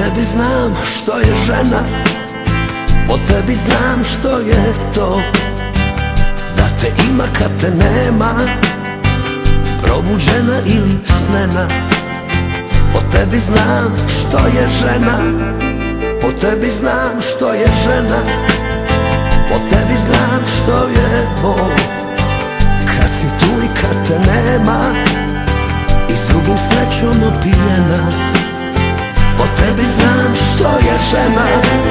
tebi znam što je žena, po tebi znam što je to, da te ima kad te nema, probuđena ili snena. Po tebi znam što je žena, po tebi znam što je žena, po tebi znam što je bol, kad si tu i kad te nema i s drugim srećom opijena. Po tebi znam što je žena,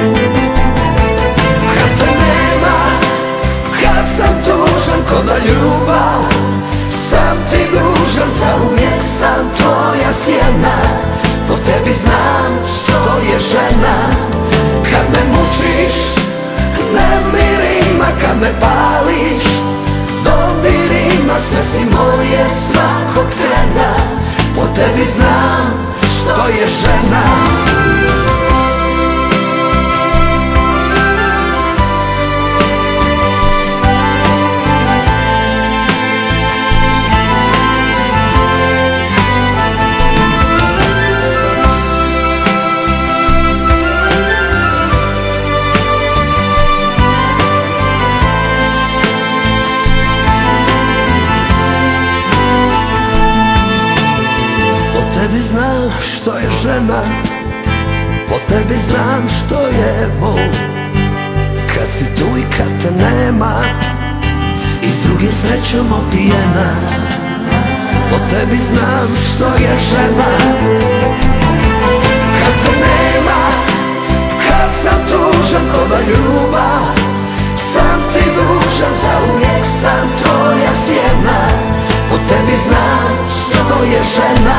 kad te nema, kad sam tužan ko da ljubav, sam ti dužan, zauvijek sam tvoja sjena. Po tebi znam što je žena, kad me mučiš nemirima, kad me pališ dodirima, sve si moje svakog trena. Po tebi znam što je žena. Po tebi znam što je žena, po tebi znam što je bol, kad si tu i kad te nema i s drugim srećom opijena. Po tebi znam što je žena, kad te nema, kad sam tužan ko da ljubav, sam ti dužan, zauvijek sam tvoja sjena. Po tebi znam što je žena,